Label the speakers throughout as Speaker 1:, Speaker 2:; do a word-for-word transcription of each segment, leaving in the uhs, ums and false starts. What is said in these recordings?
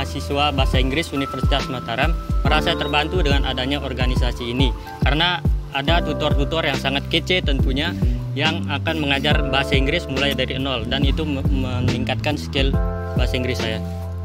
Speaker 1: mahasiswa Bahasa Inggris Universitas Mataram merasa terbantu dengan adanya organisasi ini. Karena ada tutor-tutor yang sangat kece tentunya yang akan mengajar bahasa Inggris mulai dari nol, dan itu meningkatkan skill bahasa Inggris saya.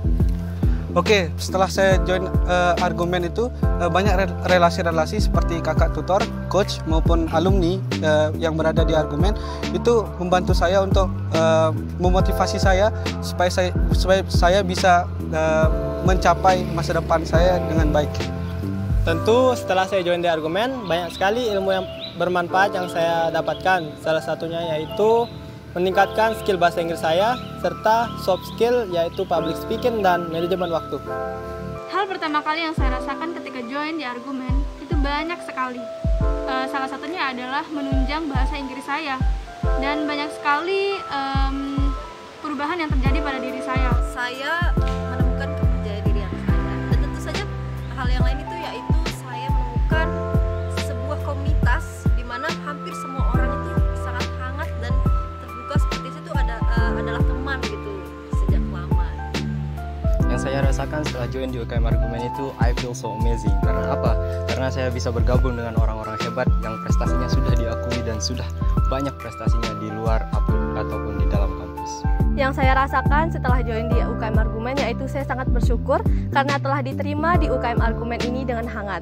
Speaker 2: Oke, setelah saya join uh, Argumen itu uh, banyak relasi-relasi seperti kakak tutor, coach maupun alumni uh, yang berada di Argumen itu membantu saya untuk uh, memotivasi saya supaya saya supaya saya bisa uh, mencapai masa depan saya dengan baik.
Speaker 3: Tentu setelah saya join di Argumen banyak sekali ilmu yang bermanfaat yang saya dapatkan. Salah satunya yaitu meningkatkan skill bahasa Inggris saya, serta soft skill yaitu public speaking dan manajemen waktu.
Speaker 4: Hal pertama kali yang saya rasakan ketika join di Argumen itu banyak sekali. Uh, salah satunya adalah menunjang bahasa Inggris saya, dan banyak sekali um, perubahan yang terjadi pada diri saya.
Speaker 5: Saya menemukan kepercayaan diri yang saya, dan tentu saja hal yang lain itu yaitu saya menemukan sebuah komunitas di mana hampir semua orang itu sangat hangat dan seperti itu ada uh, adalah teman gitu sejak lama.
Speaker 6: Yang saya rasakan setelah join di U K M Argumen itu I feel so amazing. Karena apa? Karena saya bisa bergabung dengan orang-orang hebat yang prestasinya sudah diakui dan sudah banyak prestasinya di luar ataupun di dalam kampus.
Speaker 7: Yang saya rasakan setelah join di U K M Argumen yaitu saya sangat bersyukur karena telah diterima di U K M Argumen ini dengan hangat.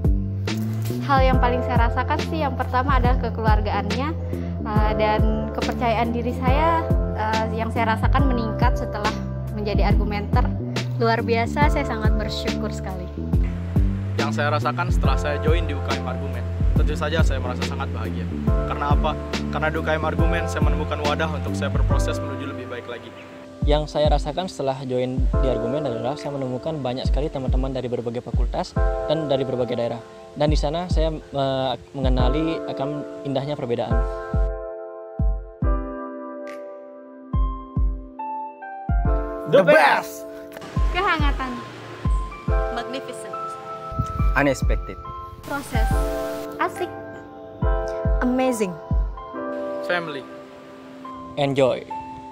Speaker 8: Hal yang paling saya rasakan sih yang pertama adalah kekeluargaannya. Uh, dan kepercayaan diri saya uh, yang saya rasakan meningkat setelah menjadi argumenter. Luar biasa, saya sangat bersyukur sekali.
Speaker 9: Yang saya rasakan setelah saya join di U K M Argumen, tentu saja saya merasa sangat bahagia. Karena apa? Karena di U K M Argumen saya menemukan wadah untuk saya berproses menuju lebih baik lagi.
Speaker 10: Yang saya rasakan setelah join di Argumen adalah saya menemukan banyak sekali teman-teman dari berbagai fakultas dan dari berbagai daerah. Dan di sana saya uh, mengenali akan indahnya perbedaan.
Speaker 3: The best!
Speaker 4: Kehangatan.
Speaker 5: Magnificent.
Speaker 6: Unexpected.
Speaker 7: Proses.
Speaker 8: Asik.
Speaker 7: Amazing.
Speaker 9: Family.
Speaker 10: Enjoy.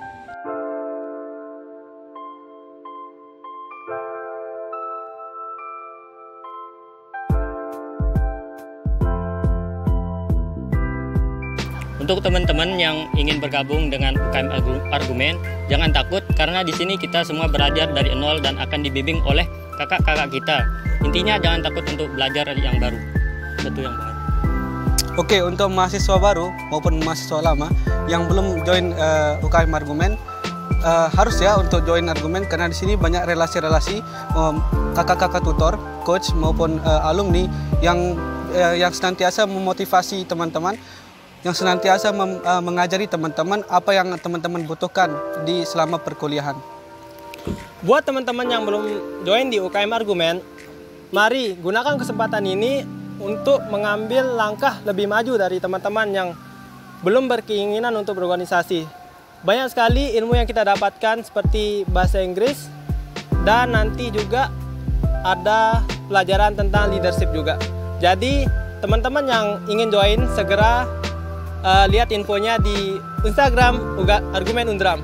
Speaker 1: Untuk teman-teman yang ingin bergabung dengan U K M Argumen, jangan takut karena di sini kita semua belajar dari nol dan akan dibimbing oleh kakak-kakak kita. Intinya jangan takut untuk belajar yang baru. Itu yang baru.
Speaker 2: Oke, untuk mahasiswa baru maupun mahasiswa lama yang belum join uh, U K M Argumen, uh, harus ya untuk join Argumen karena di sini banyak relasi-relasi um, kakak-kakak tutor, coach maupun uh, alumni yang uh, yang senantiasa memotivasi teman-teman, yang senantiasa mem, uh, mengajari teman-teman apa yang teman-teman butuhkan di selama perkuliahan.
Speaker 3: Buat teman-teman yang belum join di U K M Argumen, mari gunakan kesempatan ini untuk mengambil langkah lebih maju dari teman-teman yang belum berkeinginan untuk berorganisasi. Banyak sekali ilmu yang kita dapatkan seperti bahasa Inggris, dan nanti juga ada pelajaran tentang leadership juga. Jadi teman-teman yang ingin join segera Uh, lihat infonya di Instagram Argumen Undram.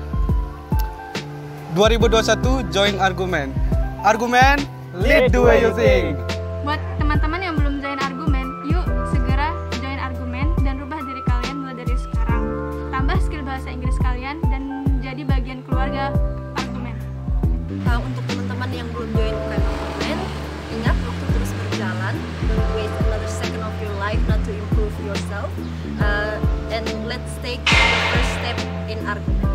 Speaker 2: dua ribu dua puluh satu join Argumen. Argumen, lead the way you think.
Speaker 4: Buat teman-teman yang belum join Argumen, yuk segera join Argumen dan rubah diri kalian mulai dari sekarang. Tambah skill bahasa Inggris kalian dan jadi bagian keluarga Argumen.
Speaker 5: Uh, untuk teman-teman yang belum join U K M Argumen, ingat waktu terus berjalan. Don't waste another second of your life not to improve yourself. Uh, and let's take the first step in Argumen.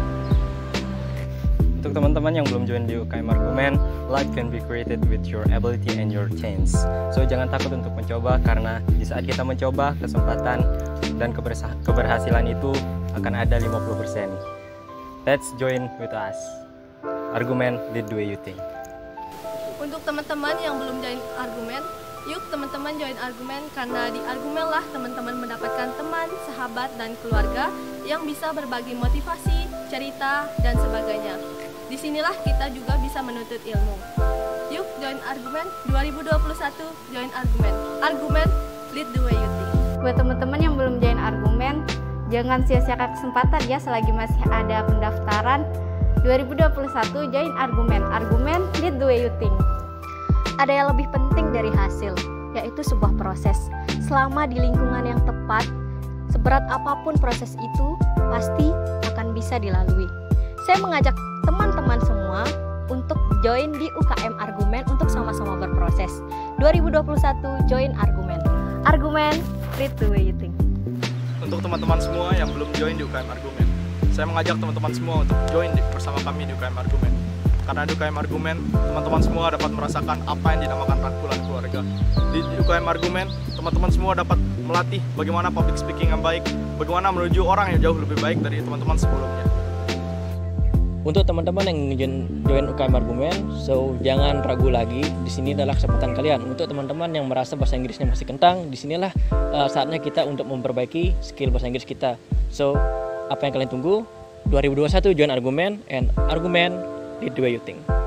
Speaker 6: Untuk teman-teman yang belum join di U K M Argumen, life can be created with your ability and your chance. So jangan takut untuk mencoba, karena di saat kita mencoba, kesempatan dan keberhasilan itu akan ada lima puluh persen. Let's join with us. Argumen, lead the way you think.
Speaker 7: Untuk teman-teman yang belum join Argumen, yuk teman-teman join Argumen, karena di Argumen lah teman-teman mendapatkan teman, sahabat, dan keluarga yang bisa berbagi motivasi, cerita, dan sebagainya. Disinilah kita juga bisa menuntut ilmu. Yuk join Argumen dua ribu dua puluh satu, join Argumen. Argumen, lead the way you think.
Speaker 8: Buat teman-teman yang belum join Argumen, jangan sia-siakan kesempatan ya selagi masih ada pendaftaran. dua ribu dua puluh satu join argumen. Argumen lead the way you think. Ada yang lebih penting dari hasil, yaitu sebuah proses. Selama di lingkungan yang tepat, seberat apapun proses itu pasti akan bisa dilalui. Saya mengajak teman-teman semua untuk join di U K M Argumen untuk sama-sama berproses. dua ribu dua puluh satu join Argumen. Argumen lead the way you think.
Speaker 9: Untuk teman-teman semua yang belum join di U K M Argumen, saya mengajak teman-teman semua untuk join di, bersama kami di U K M Argumen. Karena di U K M Argumen, teman-teman semua dapat merasakan apa yang dinamakan rangkulan keluarga. Di U K M Argumen, teman-teman semua dapat melatih bagaimana public speaking yang baik, bagaimana menuju orang yang jauh lebih baik dari teman-teman sebelumnya.
Speaker 10: Untuk teman-teman yang join, join U K M Argumen, so jangan ragu lagi. Di sini adalah kesempatan kalian. Untuk teman-teman yang merasa bahasa Inggrisnya masih kentang, di sinilah uh, saatnya kita untuk memperbaiki skill bahasa Inggris kita. So, apa yang kalian tunggu? dua ribu dua puluh satu join Argumen, and Argumen lead the way you think.